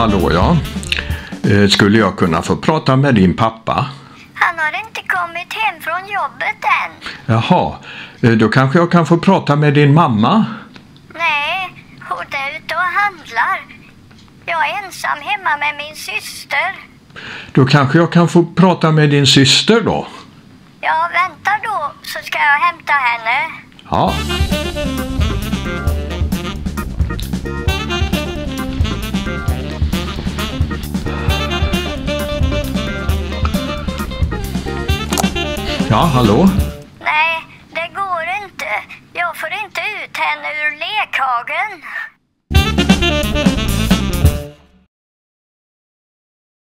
hallå ja. Skulle jag kunna få prata med din pappa? Han har inte kommit hem från jobbet än. Jaha, då kanske jag kan få prata med din mamma? Nej, hon är ute och handlar. Jag är ensam hemma med min syster. Då kanske jag kan få prata med din syster då? Ja, vänta då så ska jag hämta henne. Ja. Ja, hallå? Nej, det går inte. Jag får inte ut henne ur lekhagen.